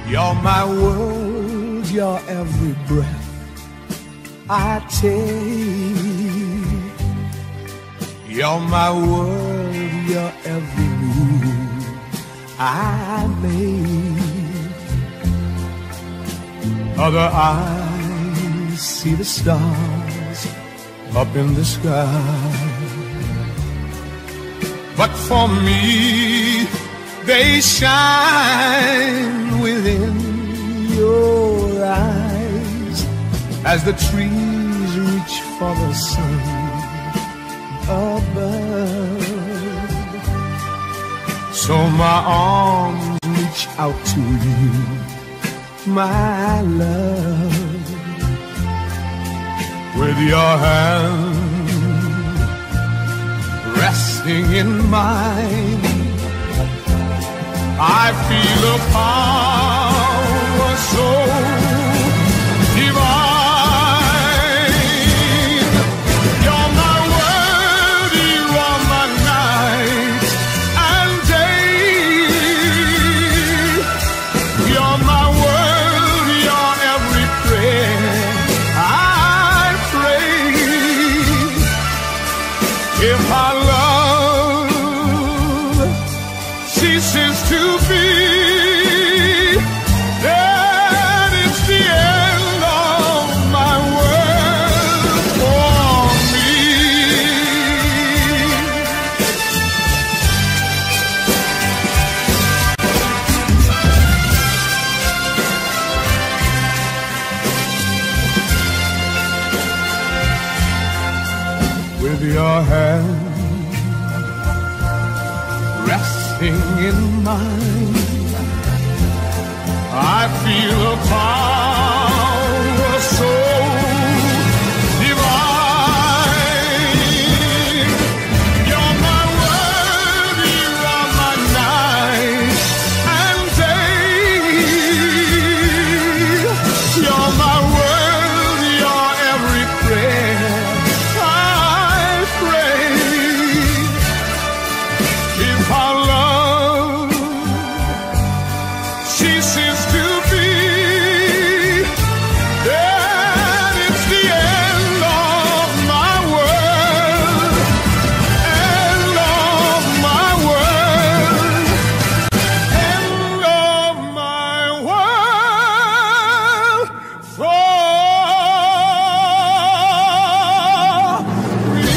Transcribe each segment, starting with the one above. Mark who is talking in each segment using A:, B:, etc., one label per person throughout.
A: You're my world, your every breath I take. You're my world, your every move I make. Other eyes see the stars up in the sky, but for me they shine within your eyes as the trees reach for the sun above. So my arms reach out to you, my love, with your hand resting in mine. I feel a power so divine. You're my world, you are my night and day. You're my world, your every prayer I pray. If our love ceases to be, then it's the end of my world for me. With your hand resting in mine, I feel a power so divine. You're my world, you are my night and day. You're my world, your every prayer I pray. If our love ceases to be, then it's the end of my world, end of my world, end of my world for me.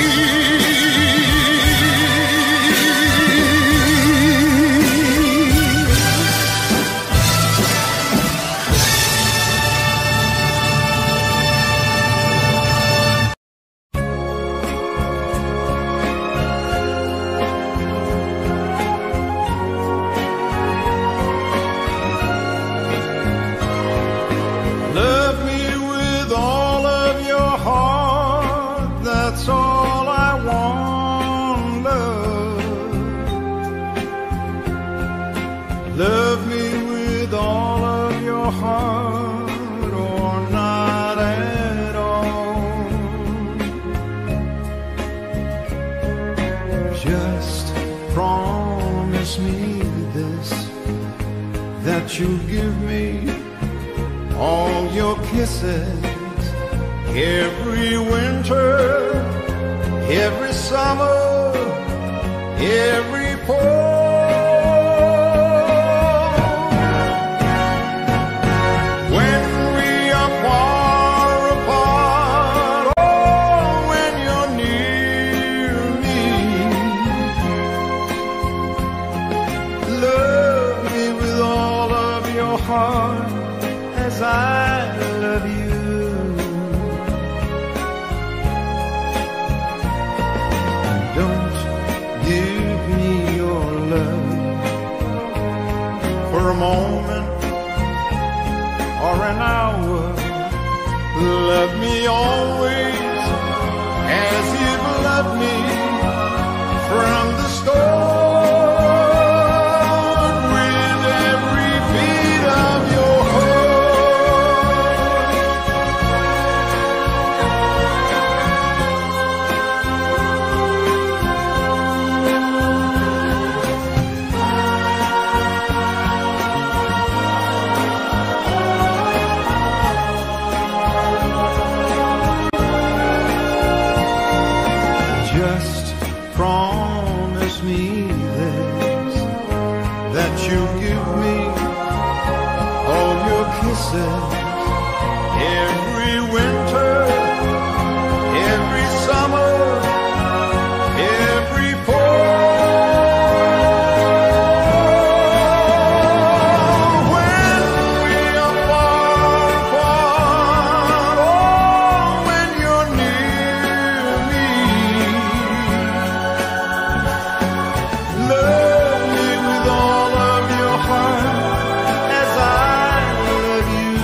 A: Love me with all of your heart, that's all I want, love. Love me with all of your heart, or not at all. Just promise me this, that you'll give me all your kisses, every winter, every summer, every fall. When we are far apart, or when you're near me, love me with all of your heart as I love you. Don't give me your love for a moment or an hour. Love me always as you've loved me from the start. With every beat of your heart. give me all your kisses every winter, every summer, every fall. When we are far apart, oh, when you're near me, love me with all of your heart as I love you.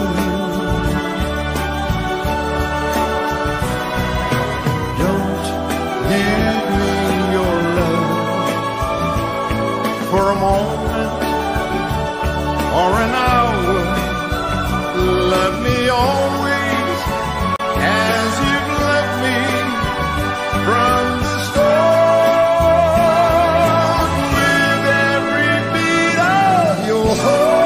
A: Don't give me your love for a moment or an hour. Love me always as you've loved me from the start, with every beat of your heart.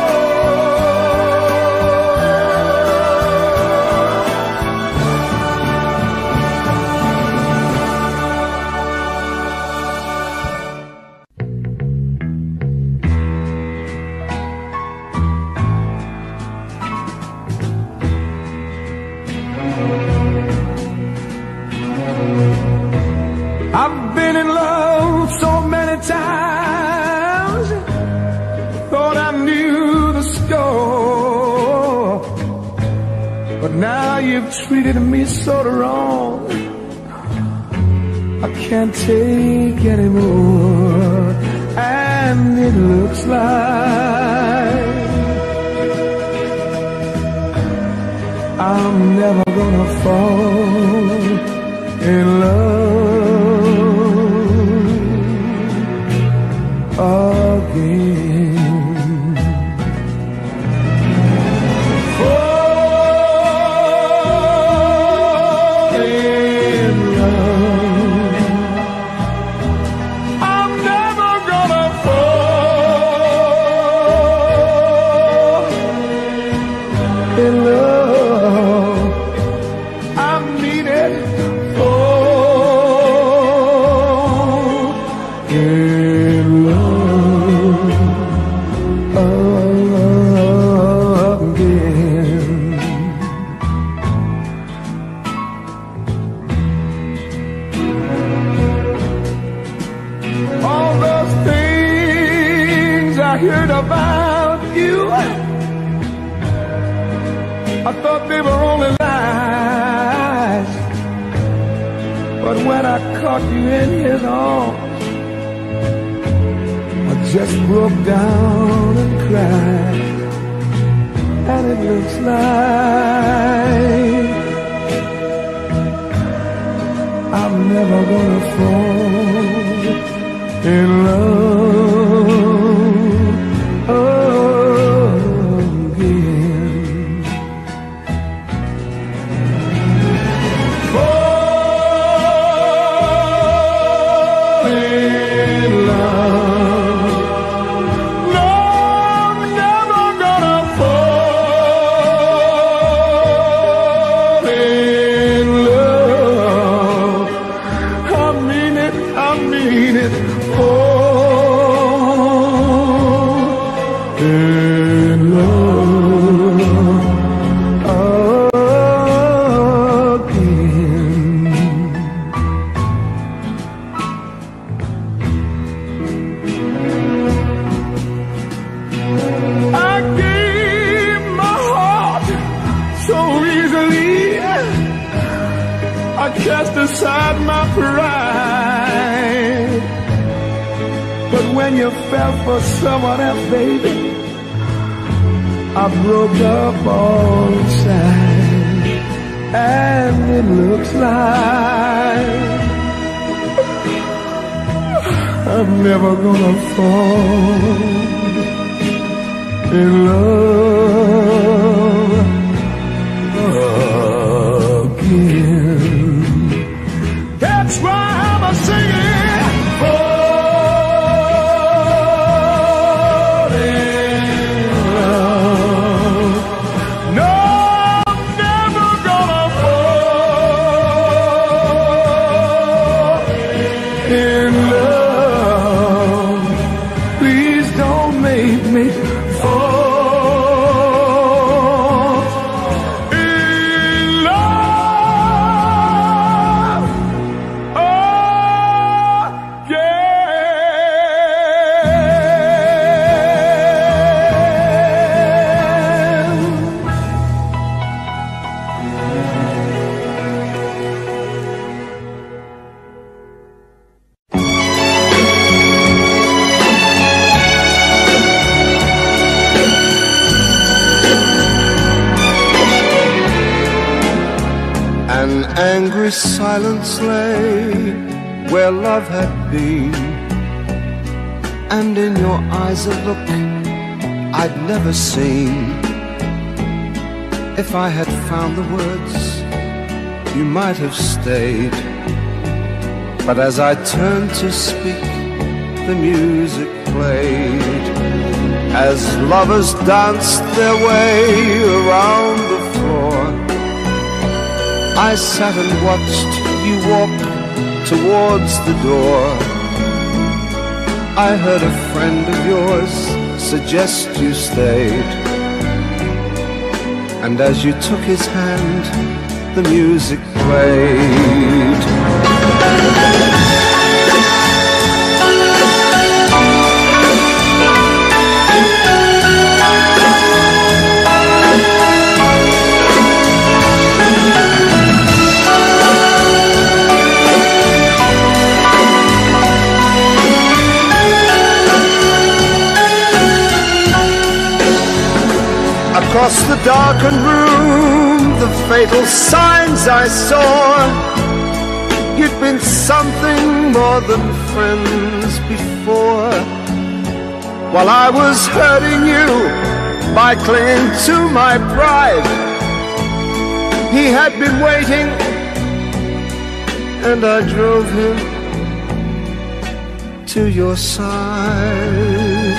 A: I've been in love so many times, thought I knew the score, but now you've treated me so wrong, I can't take anymore. And it looks like I'm never gonna fall in love again. Fall in love. I'm never gonna fall in love. I mean it. Fall in love again. All those things I heard about you, I thought they were only lies, but when I caught you in his arms, I just broke down and cried. And it looks like I'm never gonna fall in love again. Fall in love. No, I'm never gonna fall in love. I mean it, I mean it. Fall in love again. I gave my heart so easily, I cast aside my pride. But when you fell for someone else, baby, I broke up all inside. And it looks like I'm never gonna fall in love again. That's why I'm a singing. Fall in love. No, I'm never gonna fall in love. Please don't make angry silence lay where love had been, and in your eyes a look I'd never seen. If I had found the words, you might have stayed. But as I turned to speak, the music played. As lovers danced their way around the floor, I sat and watched you walk towards the door. I heard a friend of yours suggest you stayed, and as you took his hand, the music played. Across the darkened room, the fatal signs I saw. You'd been something more than friends before. While I was hurting you by clinging to my pride, he had been waiting, and I drove him to your side.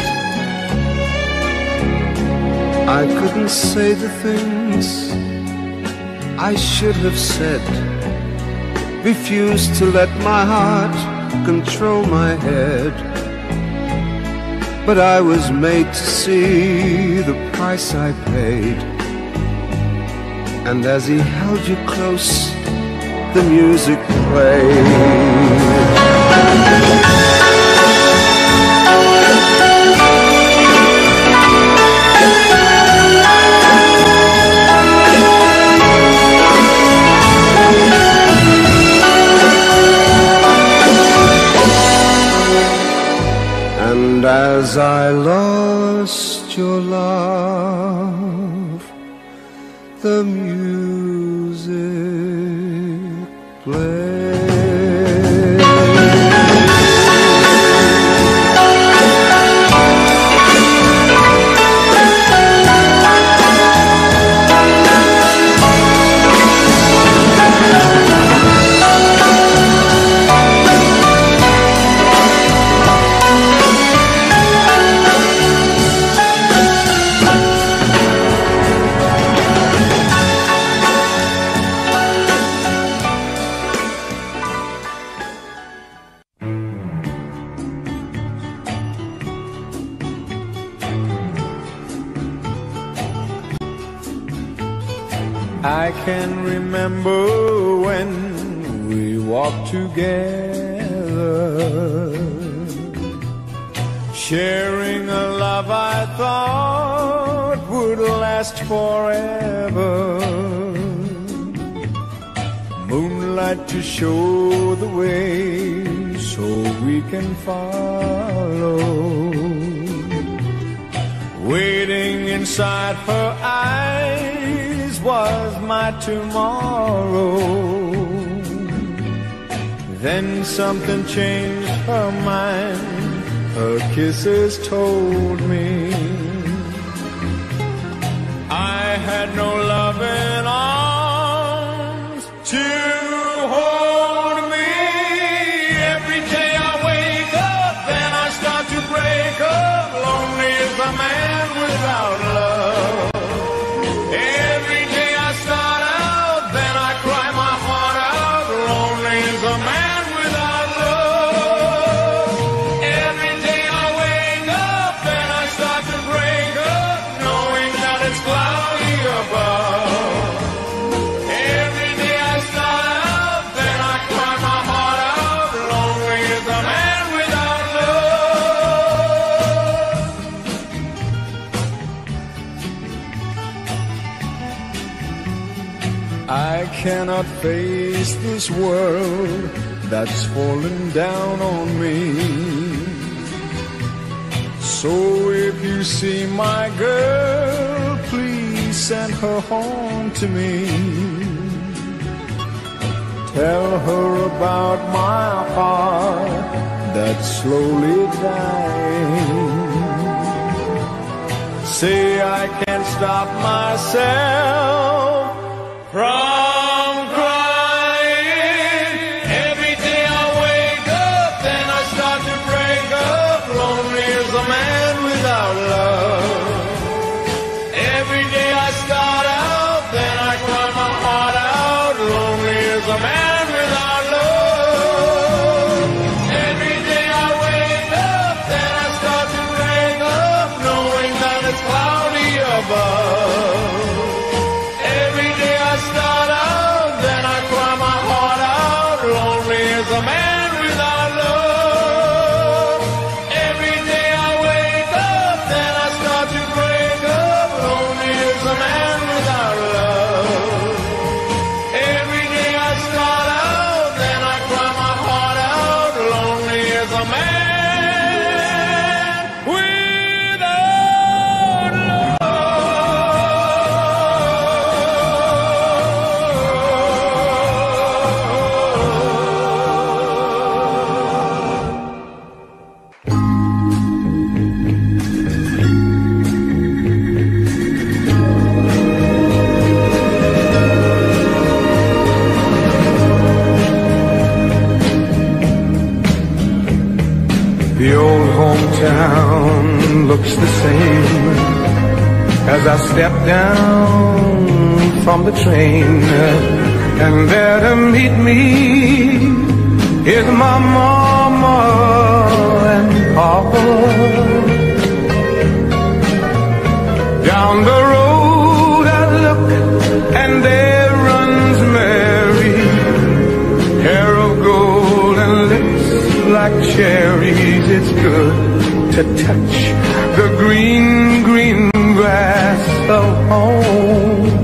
A: I couldn't say the things I should have said, refused to let my heart control my head. But I was made to see the price I paid, and as he held you close, the music played. And as I lost your love, the music played.
B: I can remember when we walked together, sharing a love I thought would last forever. Moonlight to show the way so we can follow. Waiting inside her eyes was my tomorrow. Then something changed her mind, her kisses told me I had no loving arms to hold me. Every day I wake up, then I start to break up. Lonely is the man without love. Every day I start out, then I cry my heart out. Lonely is a man without love. Every day I wake up, then I start to break up, knowing that it's cloudy above. Every day I start out, then I cry my heart out. Lonely is a man without love. I cannot face this world that's fallen down on me. So if you see my girl, please send her home to me. Tell her about my heart that's slowly dying. Say I can't stop myself from crying. Every day I wake up, then I start to break up. Lonely as a man without love. Every day I start out, then I cry my heart out. Lonely as a man without love. Every day I wake up, then I start to break up, knowing that it's cloudy above. Every day I start out, then I cry my heart out. Lonely as a man without love. Every day I wake up, then I start to break up. Lonely as a man without love. Every day I start out, then I cry my heart out. Lonely as a man without
A: The old hometown looks the same as I step down from the train, and there to meet me is my mama and papa. Down the road I look, and there runs Mary, hair of gold and lips like cherries. It's good to touch the green, green grass of home.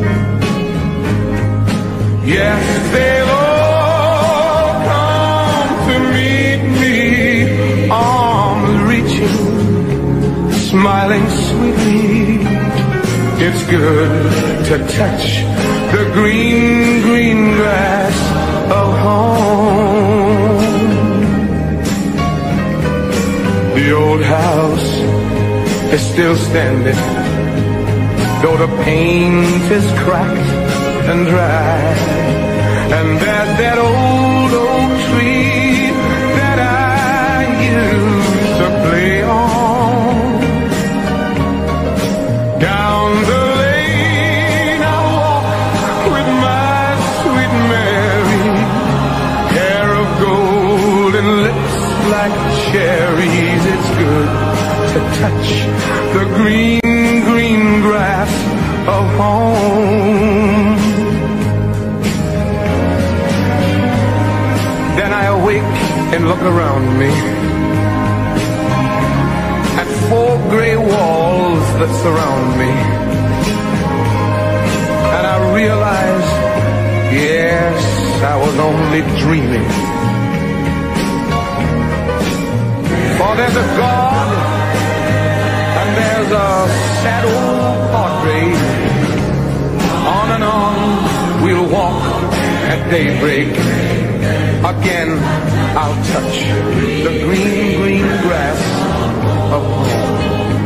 A: Yes, they'll all come to meet me, arms reaching, smiling sweetly. It's good to touch the green, green grass of home. The old house is still standing, though the paint is cracked and dry. And there's that old oak tree that I used to play on. Down the lane I walk with my sweet Mary, hair of gold and lips like cherries. It's good to touch the green, green grass of home. Then I awake and look around me at 4 gray walls that surround me, and I realize, yes, I was only dreaming. For there's a God, and there's a sad old portrait. On and on we'll walk at daybreak. Again I'll touch the green, green grass of home.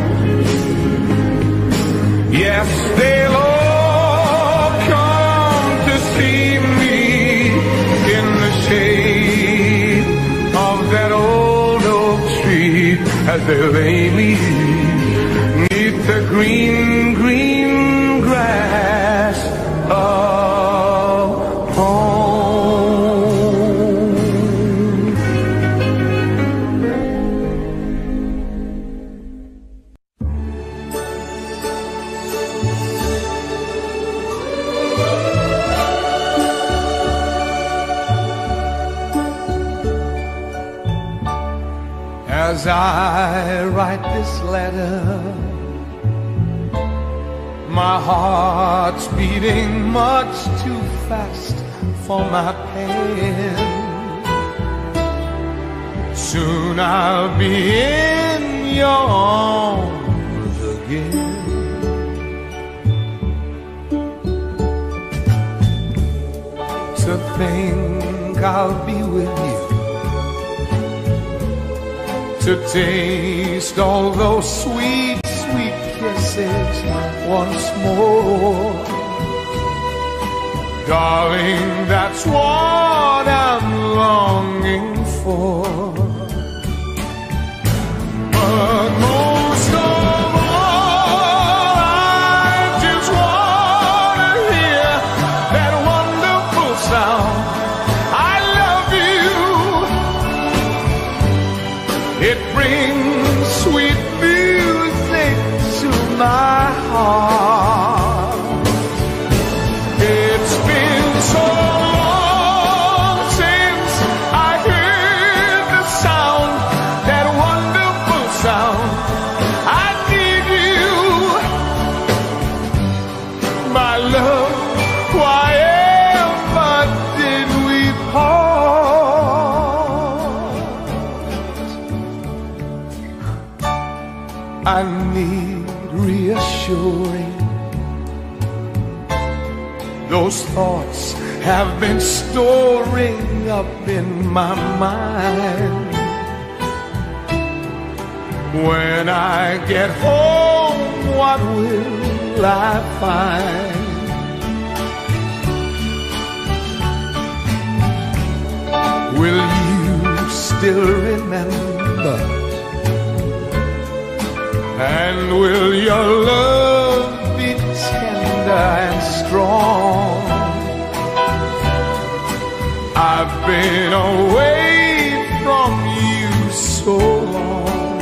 A: Yes, they'll all come to see me in the shade of that old oak tree, as they lay me neath the green, green grass of home. As I write this letter, my heart's beating much too fast for my pen. Soon I'll be in your arms again. To think
B: I'll be with you to taste all those sweet, sweet kisses once more. Darling, that's what I'm longing for. But most of all, I just want to hear that wonderful sound. I love you. It brings sweet music to my heart. It's been so long since I heard the sound, that wonderful sound. I need you, my love. Why ever did we part? I need reassuring. Those thoughts have been storing up in my mind. When I get home, what will I find? Will you still remember? And will your love be tender and strong? I've been away from you so long.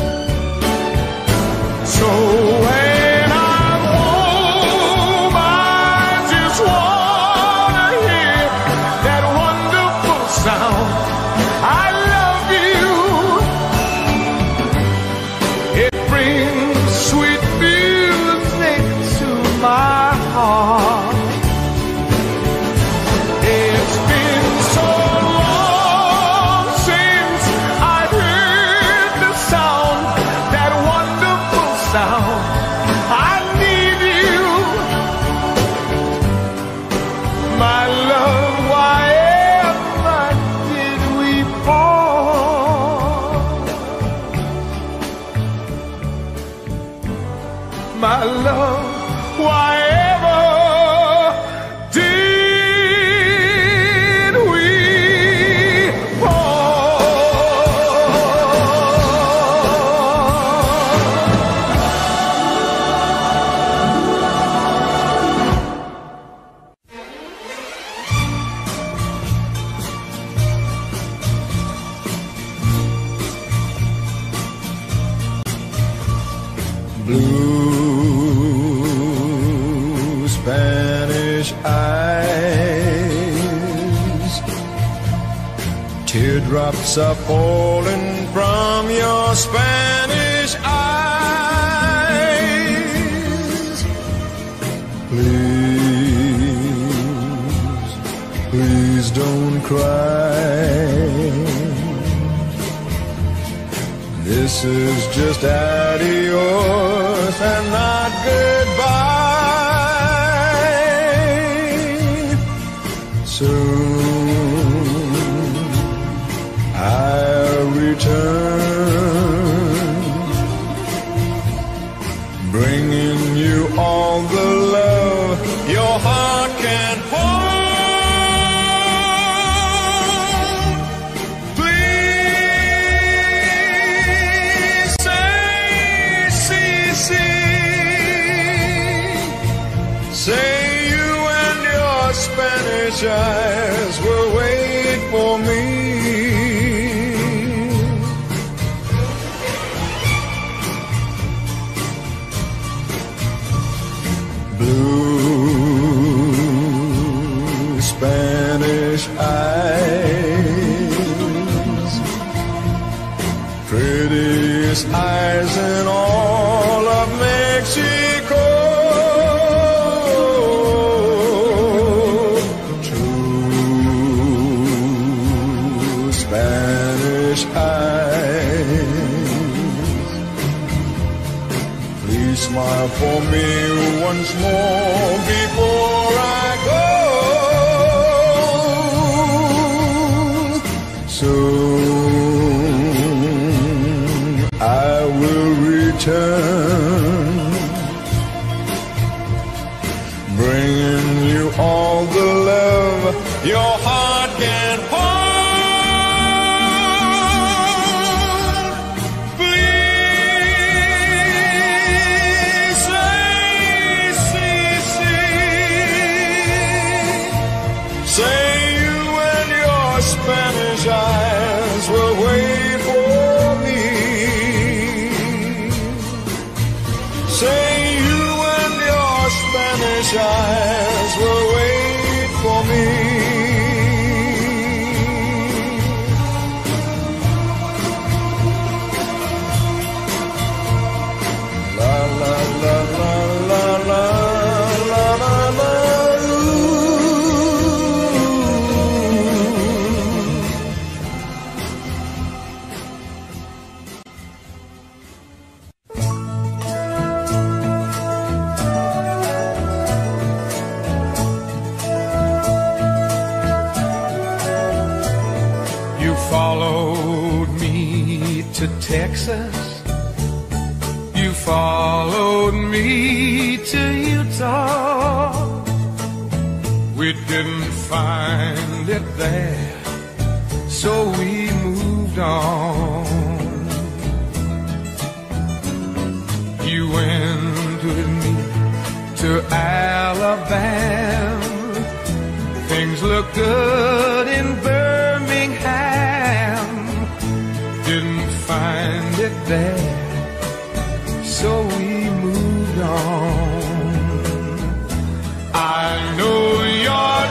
B: So when I'm home, I just want to hear that wonderful sound. I love you. It brings sweet music to my heart. It's been so long since I heard the sound, that wonderful sound. I need you, my love. Why ever did we part? My love, why ever did we
C: Blue Spanish eyes, teardrops are falling from your Spanish eyes. Please, please don't cry. This is just adios and not goodbye. Soon I'll return, bringing you all the love your heart can hold. Say you and your Spanish eyes will wait for me. Blue Spanish eyes, prettiest eyes in all of Mexico. Please smile for me once more before I go. soon I will return, bringing you all the love your heart can hold. Please say you and your Spanish eyes will wait for me. Say you and your Spanish eyes will wait for me. La la la la la la la la la.
B: Followed me to Texas. You followed me to Utah. We didn't find it there, so we moved on. You went with me to Alabama. Things look good in Birmingham. Didn't find it there, so we moved on. I know you're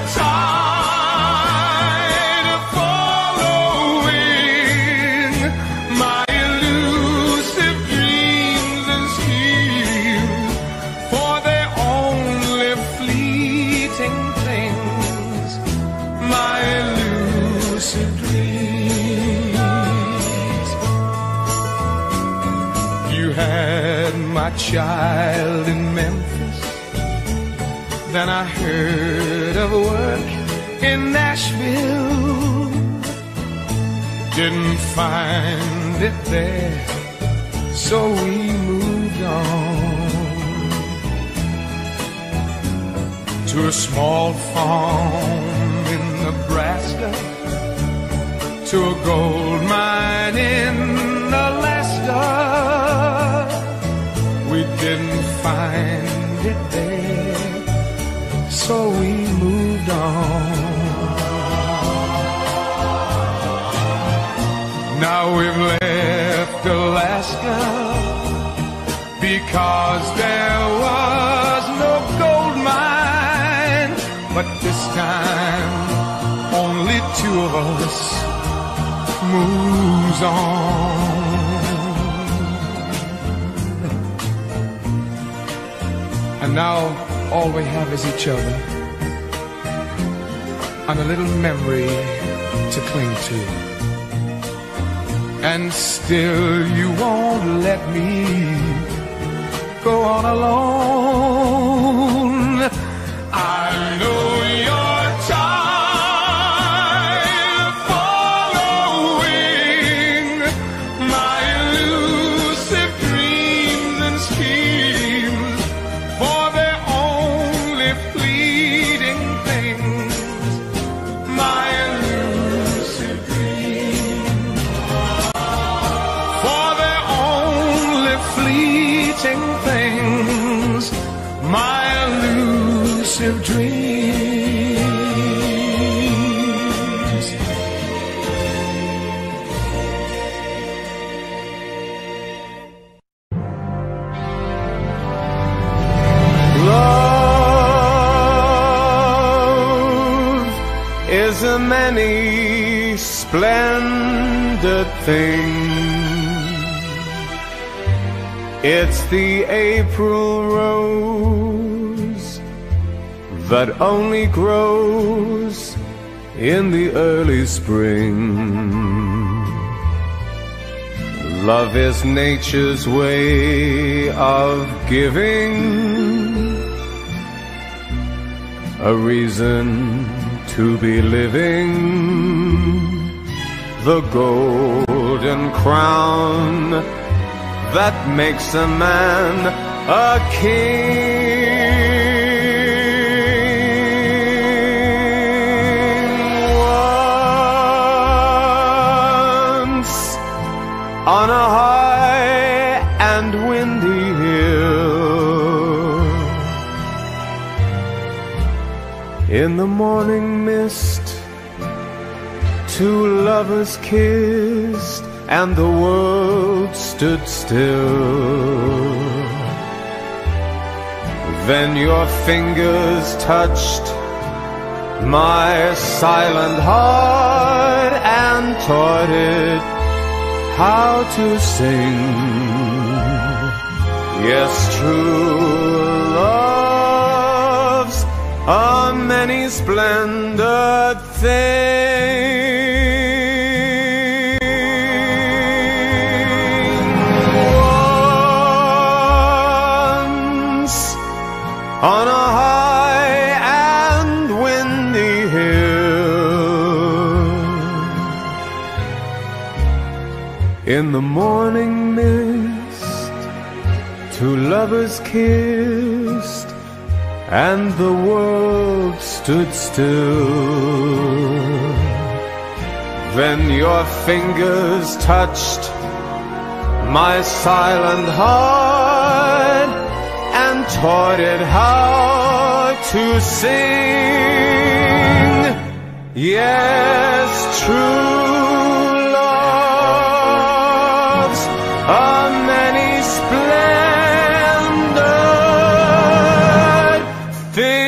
B: tired of following my elusive dreams and schemes, for they're only fleeting things, my elusive dreams. You had my child in Memphis, then I heard of work in Nashville. Didn't find it there, so we moved on to a small farm in Nebraska, to a gold mine in Alaska. We didn't find it there, so we moved on. Now we've left Alaska because there was no gold mine, but this time only two of us moves on. And now all we have is each other and a little memory to cling to. And still you won't let me go on alone. I know you're tired of following my elusive dreams and schemes, for they're only fleeting things, my elusive dreams, for they're only fleeting things, my elusive dreams.
A: Love is a many splendid thing. It's the April rose that only grows in the early spring. Love is nature's way of giving a reason to be living. the golden crown that makes a man a king. Once on a high and windy hill, in the morning mist, two lovers kissed, and the world stood still. Then your fingers touched my silent heart and taught it how to sing. Yes, true love's a many splendid thing. Once on a high and windy hill, in the morning mist, two lovers kissed, and the world stood still. Then your fingers touched my silent heart and taught it how to sing. Yes, true love's a many splendid thing.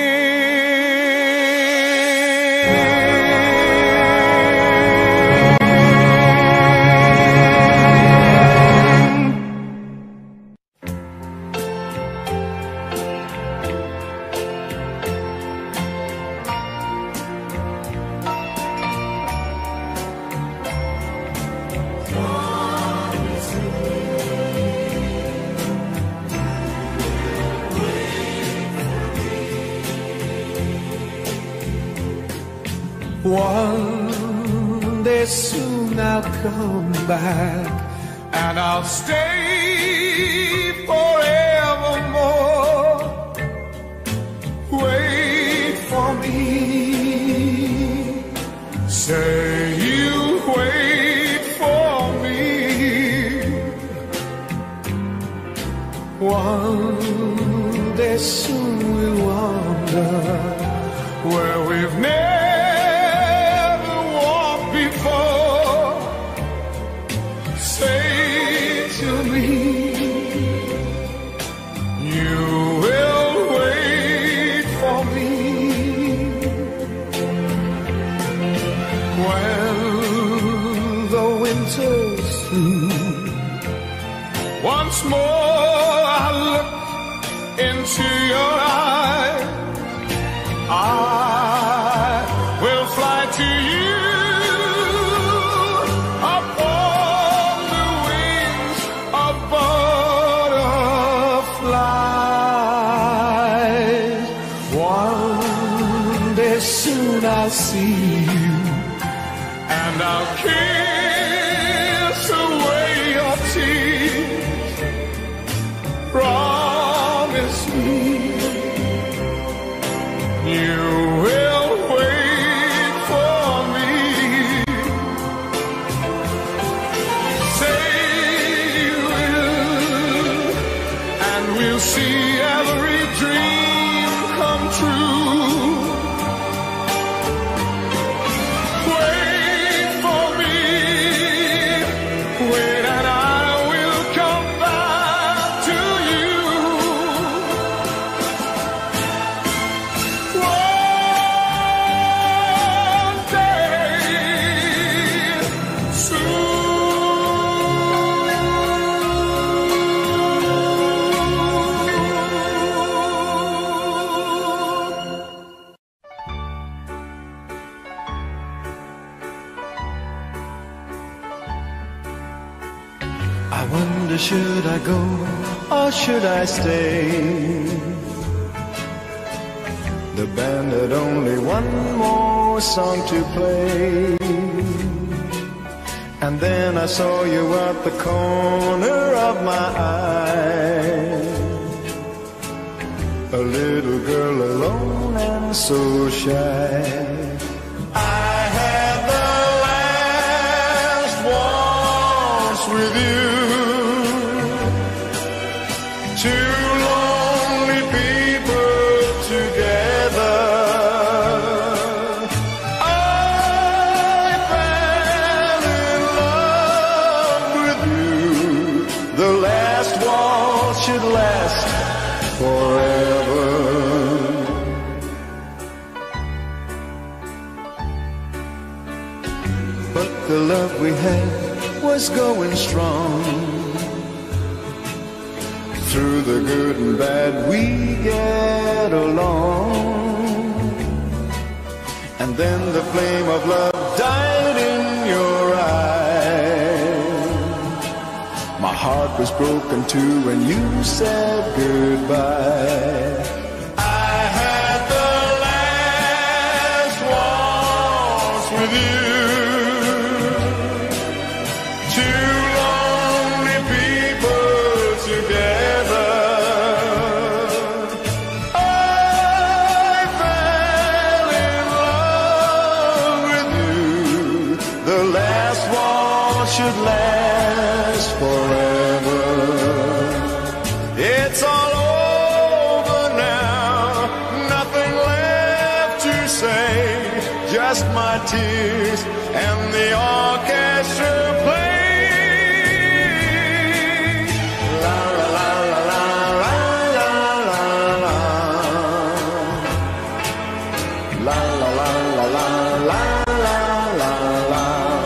B: One day soon I'll come back, and I'll stay forevermore. Wait for me, say you wait for me. One day soon we'll wander where we've never once more I look into your eyes, I will fly to you upon the wings of butterflies. One day soon I'll see you, and I'll kiss away your tears. Promise me you will wait for me. Say you will, and we'll see every dream come true. Wait for me, wait, and I will come back to you. One day soon.
A: I wonder, should I go or should I stay? The band had only one more song to play.
C: And then I saw you at the corner of my eye, a little girl alone and so shy. I had the last waltz with you, two lonely people together. Should last forever. But the love we had was going strong. Through the good and bad we get along. And then the flame of love died in your eyes. My heart was broken too when you said goodbye. I had the last waltz with you, two lonely people together. I fell in love with you. The last waltz should last forever. It's all over now, nothing left to say, just my tears and the orchestra play. La la la la la la la la la la la la la la la la.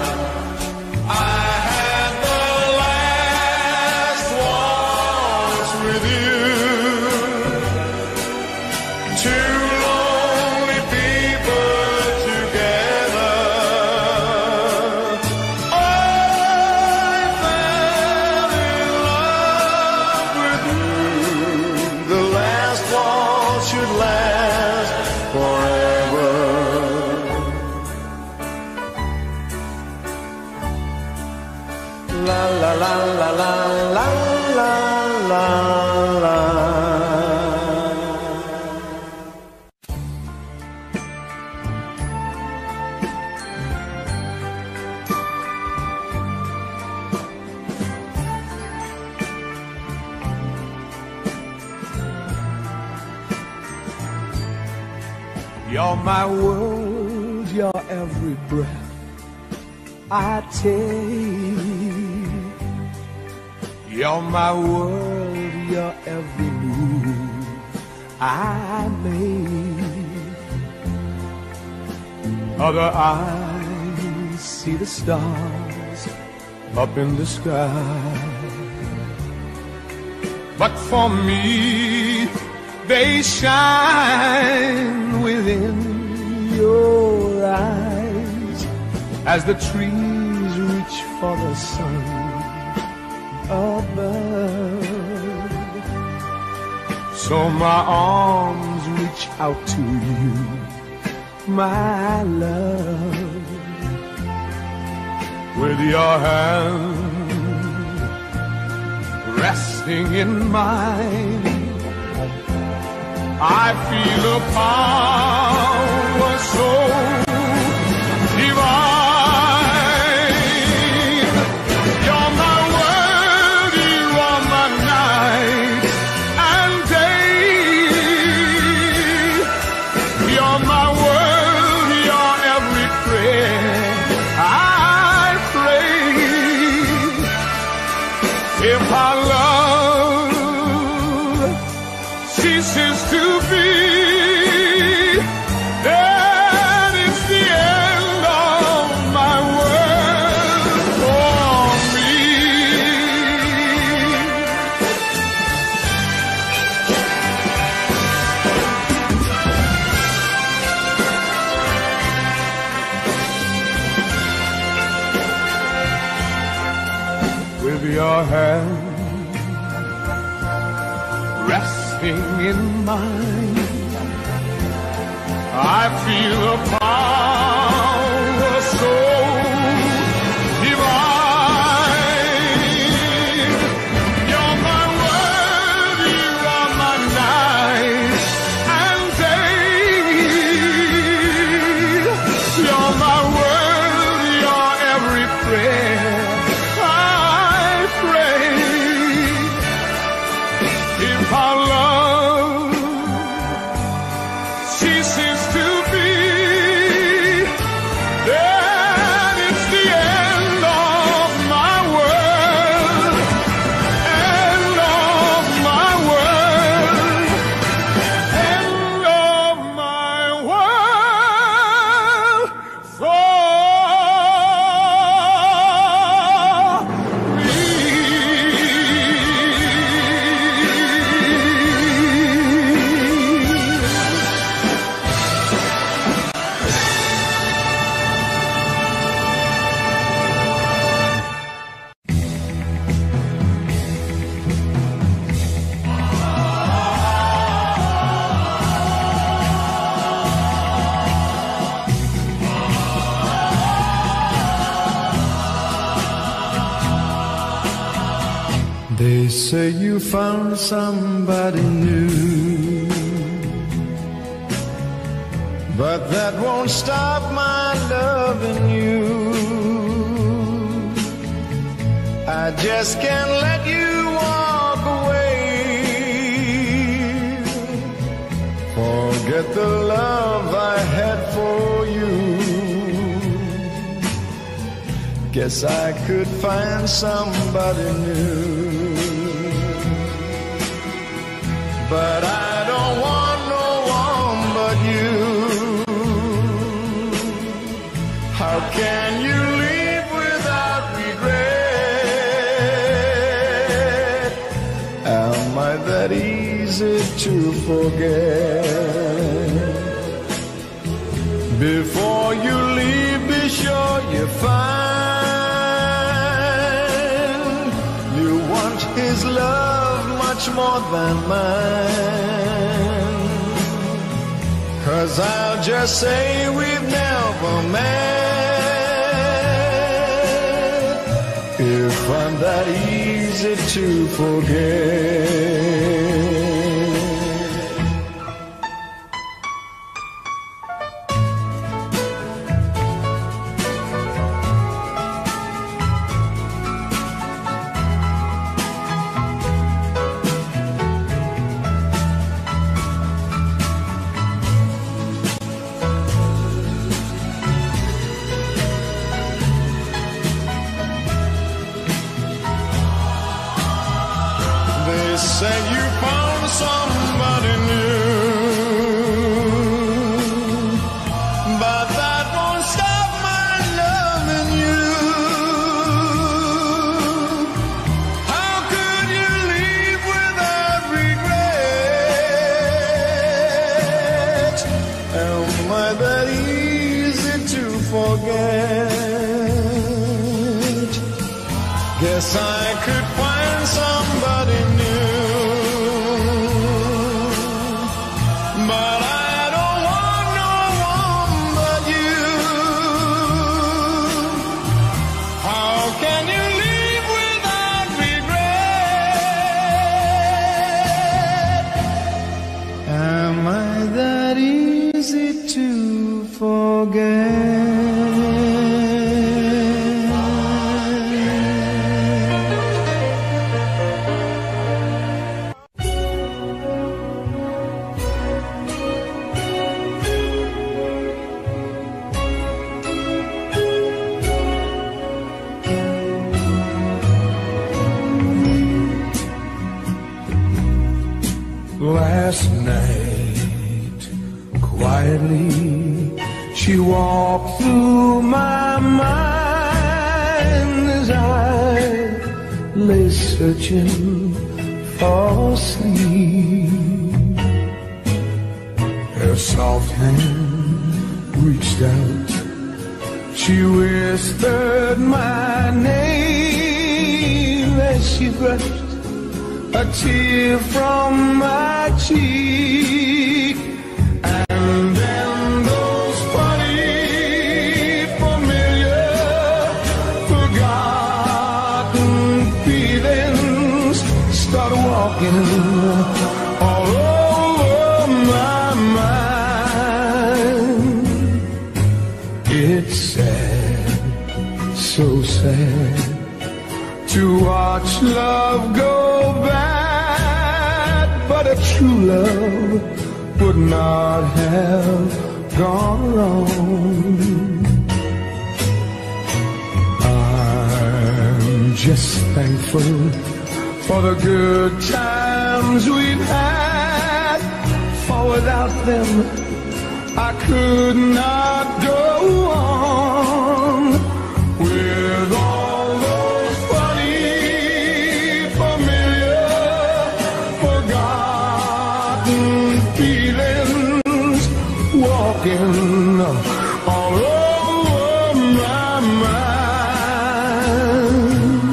C: La la la la la la la la la.
A: You're my world, your every breath I take. You're my world, your every move I make. Other eyes see the stars up in the sky, but for me they shine within your eyes as the trees reach for the sun above. So my arms reach out to you, my love, with your hand resting in mine. I feel a power so divine. You're my world, you are my night and day. You're my world, you're every prayer I pray. If our love ceases to be, then it's the end of my world for me. With your hand resting in mine, I feel a power so divine.
C: say you found somebody new, but that won't stop my loving you. I just can't let you walk away. Forget the love I had for you. Guess I could find somebody new. But I don't want no one but you. How can you leave without regret? Am I that easy to forget? Before you leave, be sure you find you want his love much more than mine. 'Cause I'll just say we've never met, if I'm that easy to forget. Say you found somebody new, but that won't stop my loving you. How could you leave without regret? Am I that easy to forget? Guess I could find somebody new.
A: Last night, quietly, she walked through my mind as I lay searching for sleep. Her soft hand reached out, she whispered my name as she brushed a tear from my cheek. And then those funny, familiar, forgotten feelings start walking all over my mind. It's sad, so sad, to watch love go bad, but a true love would not have gone wrong. I'm just thankful for the good times we've had, for without them I could not go on. With all those funny, familiar, forgotten feelings walking all over my mind,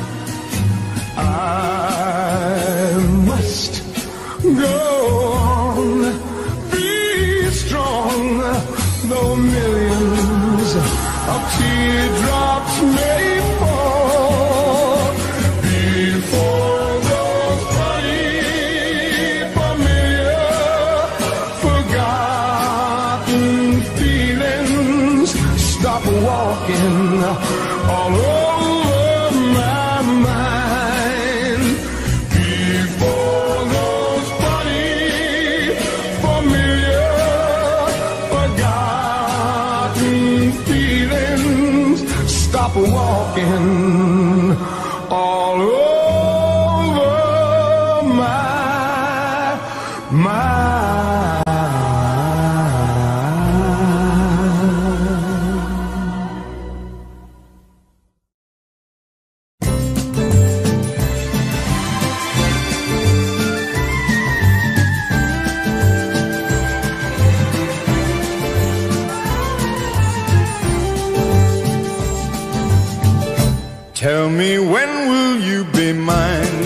A: I must go on, be strong, though millions of teardrops may fall before the
B: walking all over my mind. Before those funny, familiar, forgotten feelings stop walking all over my mind.
C: Tell me, when will you be mine?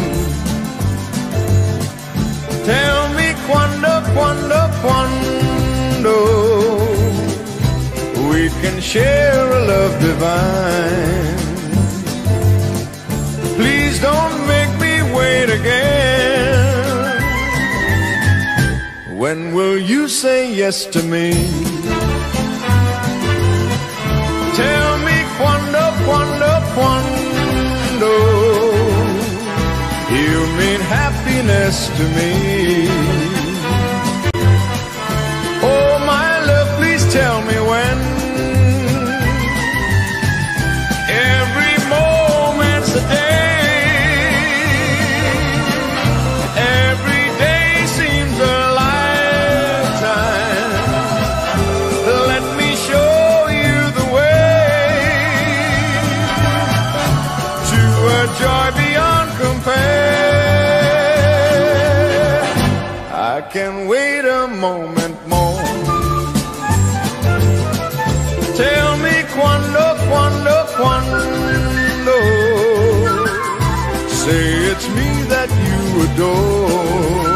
C: Tell me, quando, quando, quando we can share a love divine. Please don't make me wait again. When will you say yes to me? Tell me, quando, quando, quando you mean happiness to me. Oh, my love, please tell me when. Every moment's a day. Every day seems a lifetime. Let me show you the way to a joy beyond compare. I can wait a moment more. Tell me, quando, quando, quando say it's me that you adore.